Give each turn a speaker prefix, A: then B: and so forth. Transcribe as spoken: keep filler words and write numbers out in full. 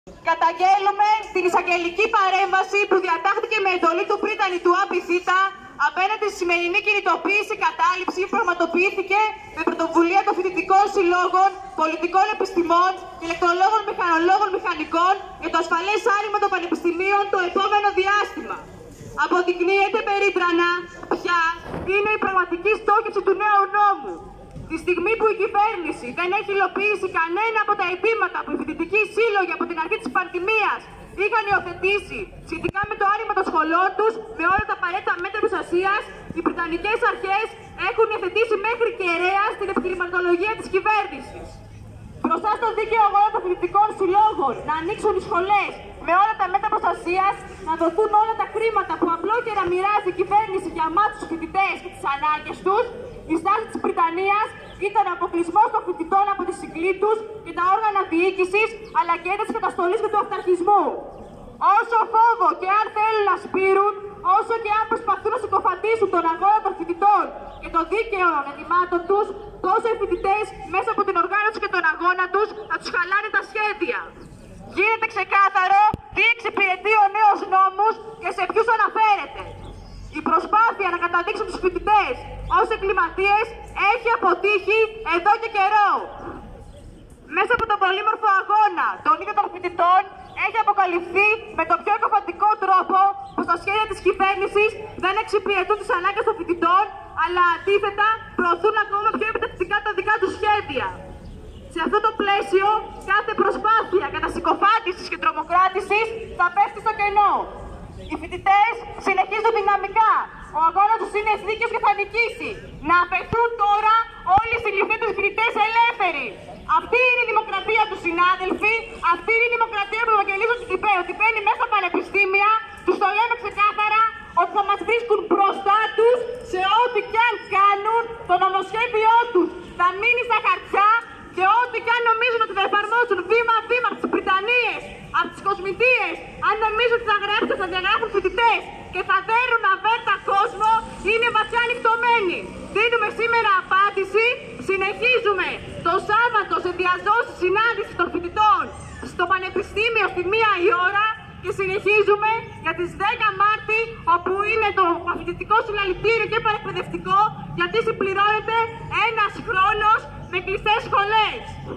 A: Καταγγέλουμε την εισαγγελική παρέμβαση που διατάχθηκε με εντολή του πρίτανη του ΑΠΙΘΙΤΑ απέναντι στη σημερινή κινητοποίηση κατάληψη που πραγματοποιήθηκε με πρωτοβουλία των φοιτητικών συλλόγων, πολιτικών επιστημών, ηλεκτρολόγων, μηχανολόγων, μηχανικών για το ασφαλές άνοιγμα των πανεπιστημίων το επόμενο διάστημα. Αποδεικνύεται περίτρανα ποια είναι η πραγματική στόχευση του νέου νόμου. Τη στιγμή που η κυβέρνηση δεν έχει υλοποιήσει κανένα από τα αιτήματα που οι φοιτητικοί σύλλογοι από την αρχή της πανδημίας είχαν υιοθετήσει σχετικά με το άνοιγμα των σχολών τους με όλα τα απαραίτητα μέτρα προστασίας, οι βρετανικές αρχές έχουν υιοθετήσει μέχρι κεραία στην επιχειρηματολογία της κυβέρνησης. Μπροστά στο δίκαιο αγώνα των φοιτητικών συλλόγων να ανοίξουν οι σχολές με όλα τα μέτρα προστασίας, να δοθούν όλα τα χρήματα που απλόχερα μοιράζει η κυβέρνηση για εμάς τους φοιτητές και τις ανάγκες τους, η στάση της Βρυτανίας ήταν ο αποκλεισμός των φοιτητών από τη συγκλή τους και τα όργανα διοίκησης, αλλά και ένταση καταστολής και του αυταρχισμού. Όσο φόβο και αν θέλουν να σπείρουν, όσο και αν προσπαθούν να συκοφαντήσουν τον αγώνα των φοιτητών και το δίκαιο αιτημάτων τους, τόσο οι φοιτητές μέσα από την οργάνωση και τον αγώνα τους θα τους χαλάνε τα σχέδια. Γίνεται ξεκάθαρο τι εξυπηρετεί ο νέος νόμος και σε ποιους αναφέρεται. Η προσπάθεια να καταδείξουν τους φοιτητές ως εγκληματίες έχει αποτύχει εδώ και καιρό. Μέσα από τον πολύμορφο αγώνα των ίδιων των φοιτητών έχει αποκαλυφθεί με τον πιο εκοφαντικό τρόπο πως τα σχέδια της κυβέρνησης δεν εξυπηρετούν τις ανάγκες των φοιτητών, αλλά αντίθετα προωθούν ακόμα πιο επιτακτικά τα δικά τους σχέδια. Σε αυτό το πλαίσιο, κάθε προσπάθεια κατασυκοφάντησης και τρομοκράτησης θα πέφτει στο κενό. Οι φοιτητές συνεχίζουν δυναμικά. Ο αγώνας τους είναι δίκαιος και θα νικήσει. Να αφαιθούν τώρα όλοι οι συλληφθέντες φοιτητές ελεύθεροι. Αυτή είναι η δημοκρατία του, συνάδελφοι. Αυτή είναι η δημοκρατία που ευαγγελίζουν την ΤΥΠΕ. Ότι μπαίνει μέσα στα πανεπιστήμια, τους το λέμε ξεκάθαρα, ότι θα μας βρίσκουν μπροστά τους σε ό,τι κι αν κάνουν. Το νομοσχέδιό τους θα μείνει στα χαρτιά και ό,τι κι αν νομίζουν ότι θα εφαρμόσουν βήμα-βήμα από τις Βρυτανίες, από τις κοσμητείες, αν νομίζουν ότι θα γράψουν, θα διαγράφουν φοιτητές και θα δέρουν αβέρτα κόσμο, είναι βαθιά νυχτωμένοι. Δίνουμε σήμερα απάντηση, συνεχίζουμε το Σάββατο σε διαζώσεις συνάντηση των φοιτητών στο Πανεπιστήμιο στη μία η ώρα και συνεχίζουμε για τις δέκα Μάρτη, όπου είναι το φοιτητικό συλλαλητήριο και παρεκπαιδευτικό, γιατί συμπληρώνεται ένας χρόνος με κλειστές σχολές.